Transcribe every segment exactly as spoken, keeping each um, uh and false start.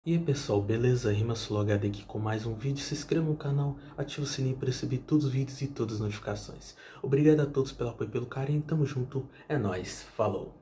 E aí pessoal, beleza? RimaSoloHD aqui com mais um vídeo. Se inscreva no canal, ative o sininho para receber todos os vídeos e todas as notificações. Obrigado a todos pelo apoio e pelo carinho, tamo junto, é nóis, falou!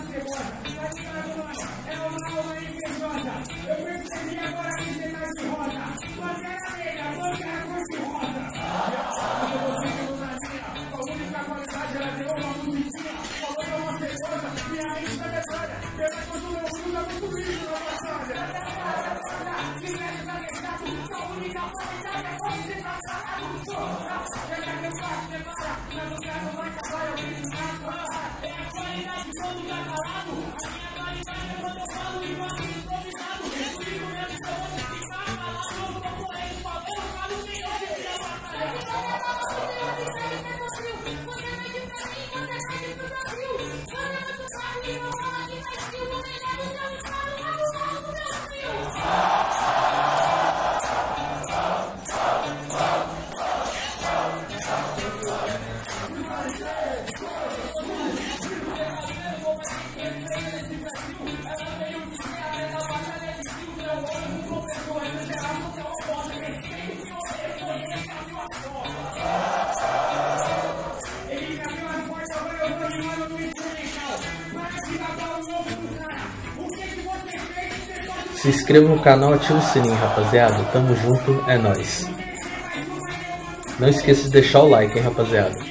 Se inscreva no canal, ative o sininho, rapaziada. Tamo junto, é nóis. Não esqueça de deixar o like, hein, rapaziada.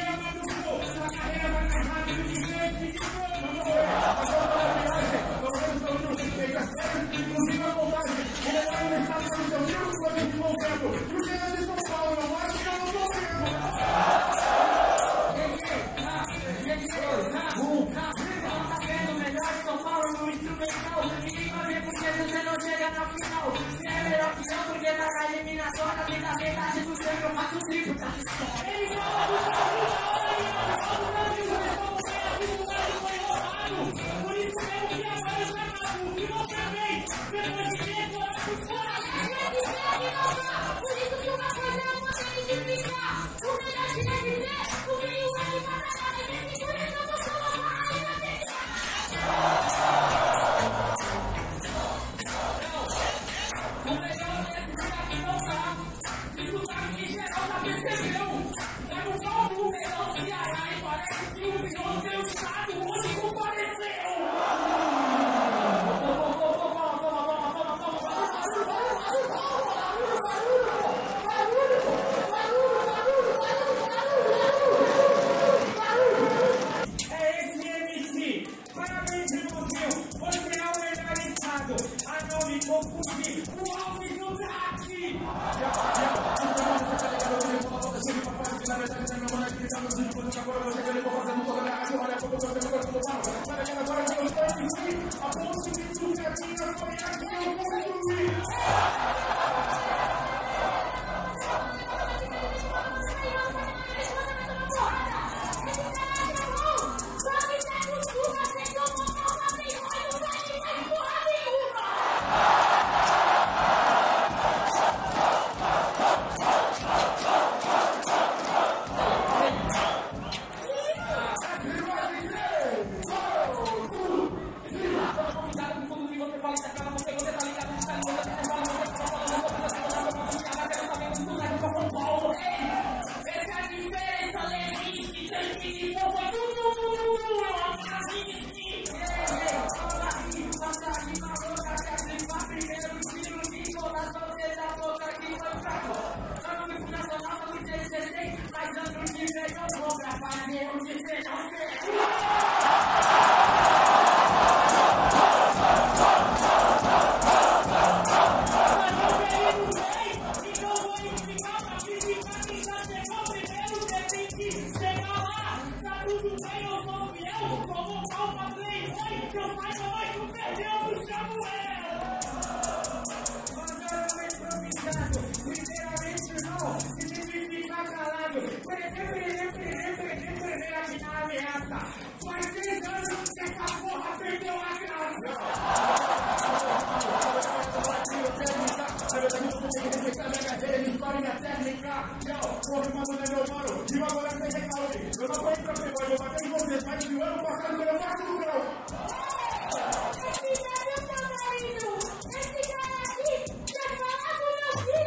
Você é melhor que eu, porque tá na eliminação, na tentativa, do seu eu faço triplo. Ele fala do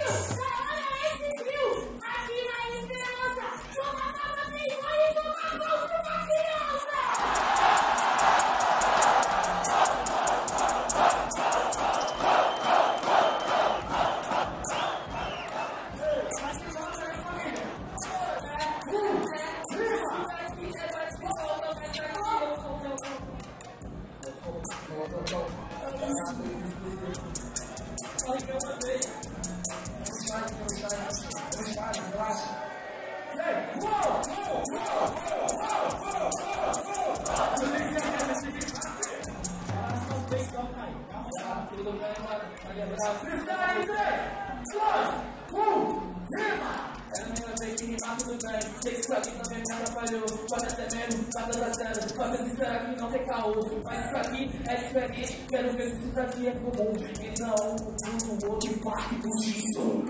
Quero ver se isso aqui é comum e não um do outro impacto disso.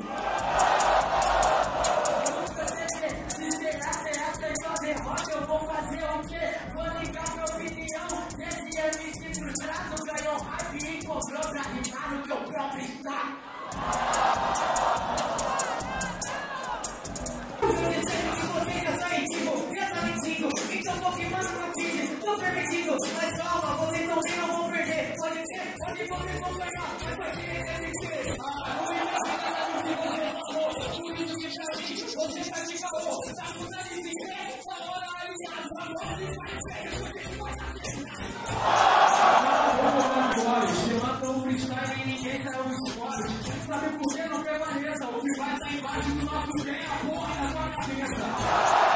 Se será será que eu derrota, eu vou fazer o quê? Vou ligar minha opinião. Esse M C frustrado ganhou hype e encontrou pra rimar no meu próprio estado. Então tô queimando meu time, tô permitindo, mas calma, vocês não vêm, não vão perder. Pode ser, pode vocês vão ganhar, mas vai ser M C. Ah, o melhor jogador que você falou, por isso que pra mim, você tá de calor, tá mudando de pé, essa hora aliado, agora ele vai ser, você vai fazer. Se mata um freestyle e ninguém saiu do squad, sabe por que não permaneça? O que vai estar embaixo do nosso pé é a porra da sua cabeça.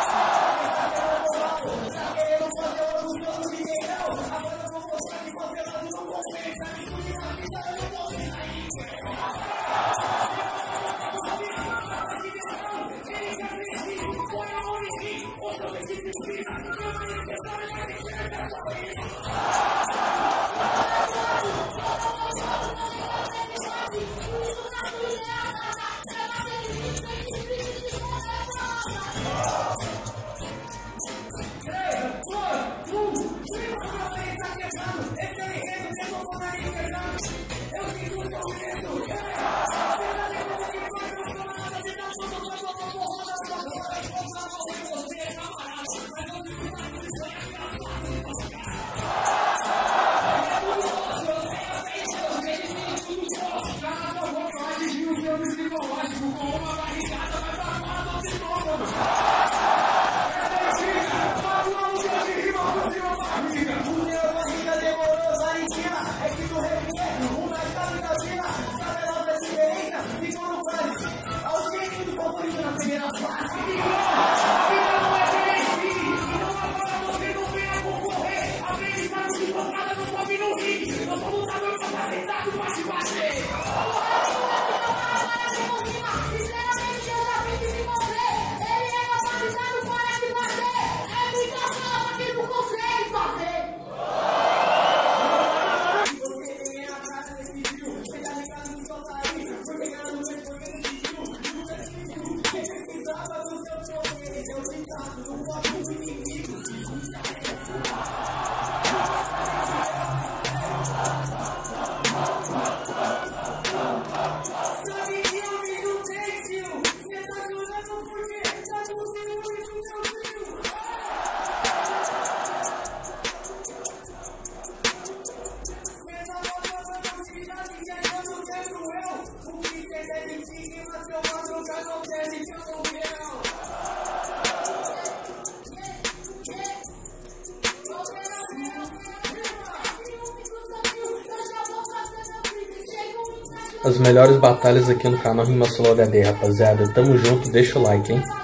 As melhores batalhas aqui no canal Rimasulou H D, rapaziada. Tamo junto, deixa o like, hein?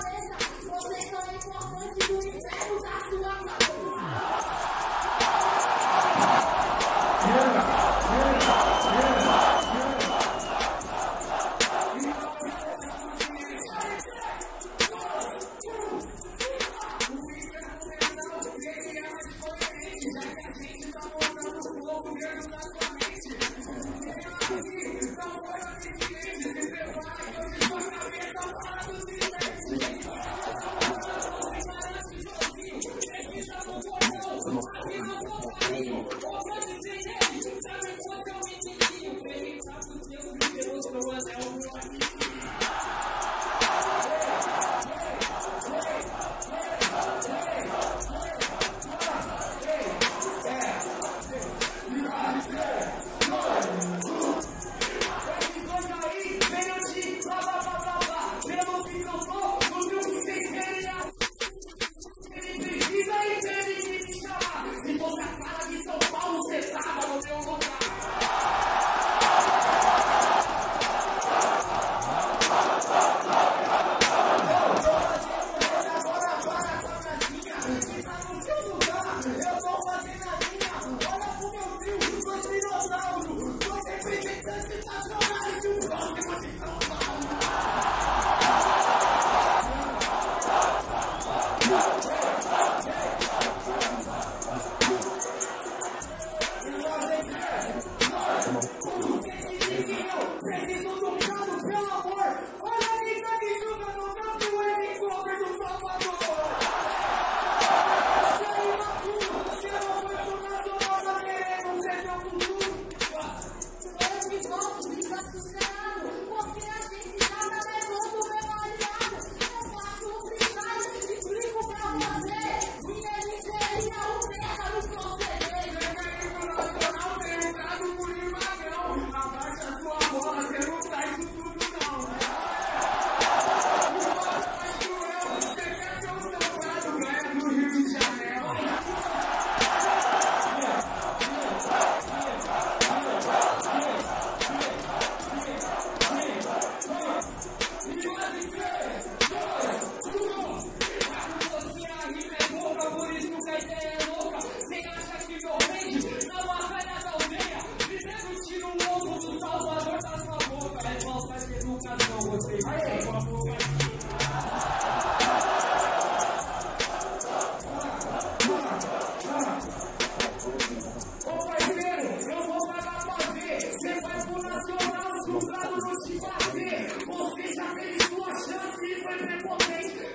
Thank you.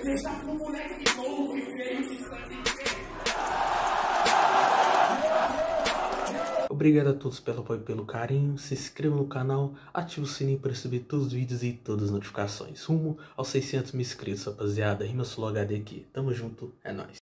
Deixa pro moleque novo e feio de sangue. Obrigado a todos pelo apoio e pelo carinho. Se inscreva no canal, ative o sininho para receber todos os vídeos e todas as notificações. Rumo aos seiscentos mil inscritos, rapaziada. Rimasflow H D aqui. Tamo junto, é nóis.